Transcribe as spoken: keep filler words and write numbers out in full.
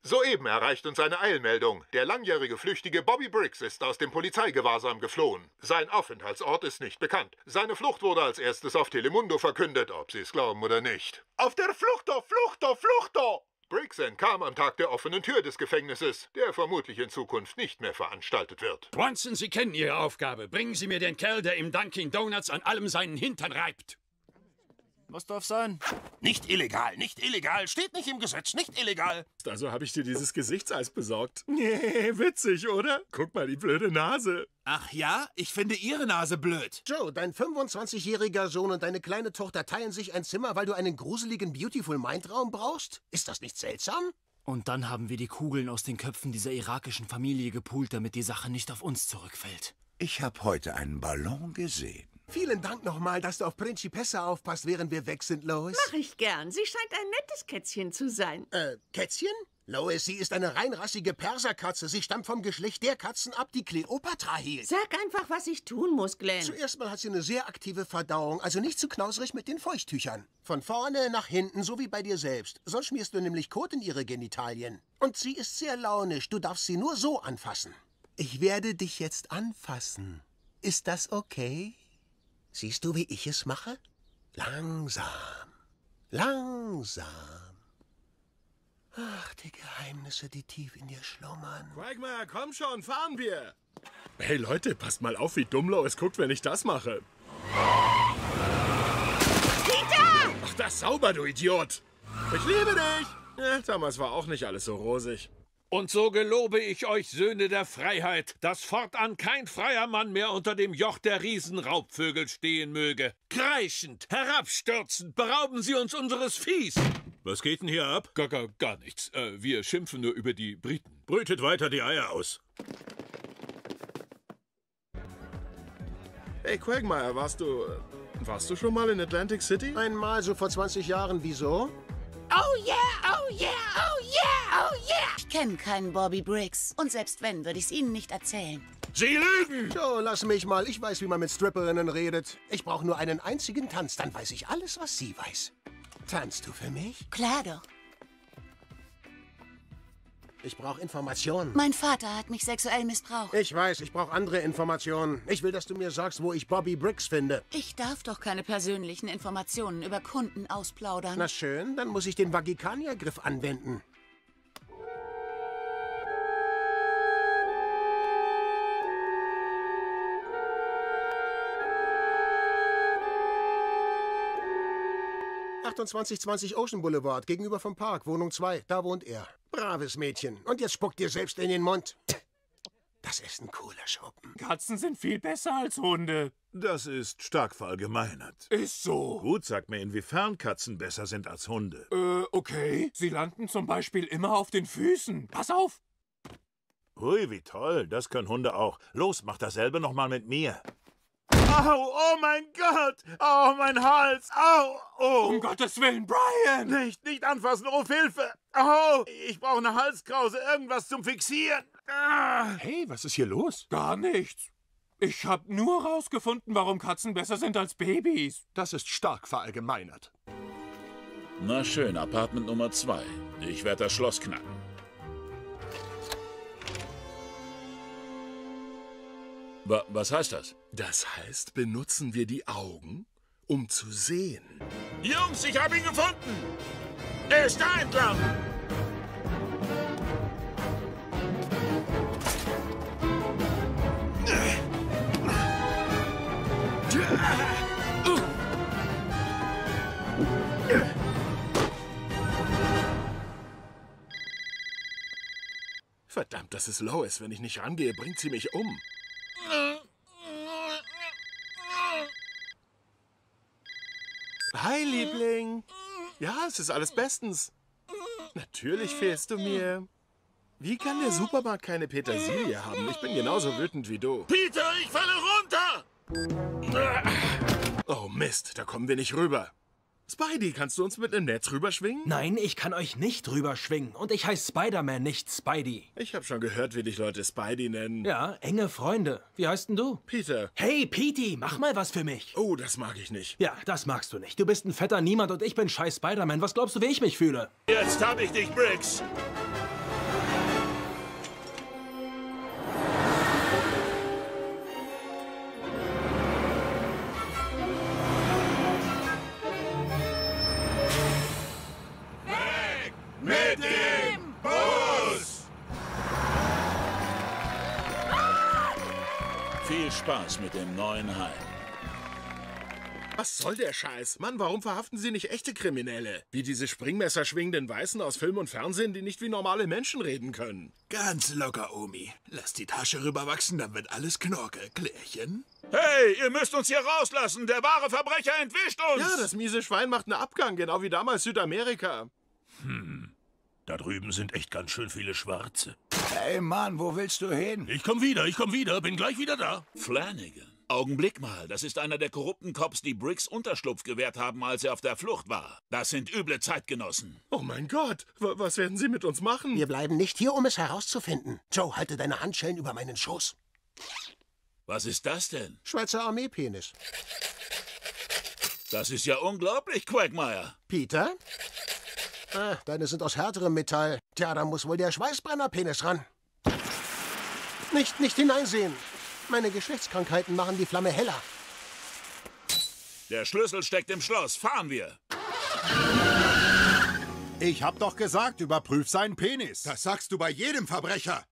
Soeben erreicht uns eine Eilmeldung. Der langjährige Flüchtige Bobby Briggs ist aus dem Polizeigewahrsam geflohen. Sein Aufenthaltsort ist nicht bekannt. Seine Flucht wurde als erstes auf Telemundo verkündet, ob Sie es glauben oder nicht. Auf der Fluchto, Fluchto, Fluchto! Briggs entkam am Tag der offenen Tür des Gefängnisses, der vermutlich in Zukunft nicht mehr veranstaltet wird. Bronson, Sie kennen Ihre Aufgabe. Bringen Sie mir den Kerl, der im Dunkin' Donuts an allem seinen Hintern reibt. Was darf sein? Nicht illegal, nicht illegal. Steht nicht im Gesetz, nicht illegal. Also habe ich dir dieses Gesichtseis besorgt. Nee, witzig, oder? Guck mal, die blöde Nase. Ach ja? Ich finde Ihre Nase blöd. Joe, dein fünfundzwanzigjähriger Sohn und deine kleine Tochter teilen sich ein Zimmer, weil du einen gruseligen Beautiful Mind-Raum brauchst? Ist das nicht seltsam? Und dann haben wir die Kugeln aus den Köpfen dieser irakischen Familie gepult, damit die Sache nicht auf uns zurückfällt. Ich habe heute einen Ballon gesehen. Vielen Dank nochmal, dass du auf Principessa aufpasst, während wir weg sind, Lois. Mach ich gern. Sie scheint ein nettes Kätzchen zu sein. Äh, Kätzchen? Lois, sie ist eine reinrassige Perserkatze. Sie stammt vom Geschlecht der Katzen ab, die Kleopatra hielt. Sag einfach, was ich tun muss, Glenn. Zuerst mal hat sie eine sehr aktive Verdauung, also nicht zu knauserig mit den Feuchttüchern. Von vorne nach hinten, so wie bei dir selbst. Sonst schmierst du nämlich Kot in ihre Genitalien. Und sie ist sehr launisch. Du darfst sie nur so anfassen. Ich werde dich jetzt anfassen. Ist das okay? Siehst du, wie ich es mache? Langsam. Langsam. Ach, die Geheimnisse, die tief in dir schlummern. Quagmire, komm schon, fahren wir. Hey Leute, passt mal auf, wie dumm Lois guckt, wenn ich das mache. Peter! Ach, das sauber, du Idiot. Ich liebe dich. Ja, damals war auch nicht alles so rosig. Und so gelobe ich euch, Söhne der Freiheit, dass fortan kein freier Mann mehr unter dem Joch der Riesenraubvögel stehen möge. Kreischend, herabstürzend, berauben sie uns unseres Viehs. Was geht denn hier ab? Gar, gar, gar nichts. Äh, wir schimpfen nur über die Briten. Brütet weiter die Eier aus. Hey Quagmire, warst du... Warst du schon mal in Atlantic City? Einmal so vor zwanzig Jahren, wieso? Oh yeah, oh yeah, oh yeah, oh yeah! Ich kenne keinen Bobby Briggs. Und selbst wenn, würde ich es Ihnen nicht erzählen. Sie lügen! Joe, lass mich mal. Ich weiß, wie man mit Stripperinnen redet. Ich brauche nur einen einzigen Tanz, dann weiß ich alles, was sie weiß. Tanzt du für mich? Klar doch. Ich brauche Informationen. Mein Vater hat mich sexuell missbraucht. Ich weiß, ich brauche andere Informationen. Ich will, dass du mir sagst, wo ich Bobby Briggs finde. Ich darf doch keine persönlichen Informationen über Kunden ausplaudern. Na schön, dann muss ich den Vagikaniergriff anwenden. achtundzwanzig zwanzig Ocean Boulevard, gegenüber vom Park, Wohnung zwei. Da wohnt er. Braves Mädchen. Und jetzt spuck dir selbst in den Mund. Das ist ein cooler Schuppen. Katzen sind viel besser als Hunde. Das ist stark verallgemeinert. Ist so. Gut, sag mir, inwiefern Katzen besser sind als Hunde. Äh, okay. Sie landen zum Beispiel immer auf den Füßen. Pass auf. Hui, wie toll. Das können Hunde auch. Los, mach dasselbe nochmal mit mir. Au, oh mein Gott! Oh, mein Hals! Au! Oh! Um Gottes Willen, Brian! Nicht, nicht anfassen, ruf Hilfe! Au! Ich brauche eine Halskrause, irgendwas zum Fixieren! Ah. Hey, was ist hier los? Gar nichts. Ich habe nur rausgefunden, warum Katzen besser sind als Babys. Das ist stark verallgemeinert. Na schön, Apartment Nummer zwei. Ich werde das Schloss knacken. Was heißt das? Das heißt, benutzen wir die Augen, um zu sehen. Jungs, ich habe ihn gefunden! Er ist da entlang! Verdammt, das ist Lois. Wenn ich nicht rangehe, bringt sie mich um. Hi, Liebling. Ja, es ist alles bestens. Natürlich fehlst du mir. Wie kann der Supermarkt keine Petersilie haben? Ich bin genauso wütend wie du. Peter, ich falle runter! Oh Mist, da kommen wir nicht rüber. Spidey, kannst du uns mit einem Netz rüberschwingen? Nein, ich kann euch nicht rüberschwingen. Und ich heiße Spider-Man, nicht Spidey. Ich habe schon gehört, wie dich Leute Spidey nennen. Ja, enge Freunde. Wie heißt denn du? Peter. Hey, Petey, mach mal was für mich. Oh, das mag ich nicht. Ja, das magst du nicht. Du bist ein fetter Niemand und ich bin scheiß Spider-Man. Was glaubst du, wie ich mich fühle? Jetzt hab ich dich, Briggs. Viel Spaß mit dem neuen Heim. Was soll der Scheiß? Mann, warum verhaften Sie nicht echte Kriminelle? Wie diese Springmesser schwingenden Weißen aus Film und Fernsehen, die nicht wie normale Menschen reden können. Ganz locker, Omi. Lass die Tasche rüberwachsen, dann wird alles Knorke. Klärchen? Hey, ihr müsst uns hier rauslassen! Der wahre Verbrecher entwischt uns! Ja, das miese Schwein macht einen Abgang, genau wie damals Südamerika. Hm. Da drüben sind echt ganz schön viele Schwarze. Hey Mann, wo willst du hin? Ich komm wieder, ich komm wieder, bin gleich wieder da. Flanagan. Augenblick mal, das ist einer der korrupten Cops, die Briggs Unterschlupf gewährt haben, als er auf der Flucht war. Das sind üble Zeitgenossen. Oh mein Gott, w was werden Sie mit uns machen? Wir bleiben nicht hier, um es herauszufinden. Joe, halte deine Handschellen über meinen Schoß. Was ist das denn? Schweizer Armeepenis. Das ist ja unglaublich, Quagmire. Peter? Ah, deine sind aus härterem Metall. Tja, da muss wohl der Schweißbrennerpenis ran. Nicht, nicht hineinsehen. Meine Geschlechtskrankheiten machen die Flamme heller. Der Schlüssel steckt im Schloss. Fahren wir. Ich hab doch gesagt, überprüf seinen Penis. Das sagst du bei jedem Verbrecher.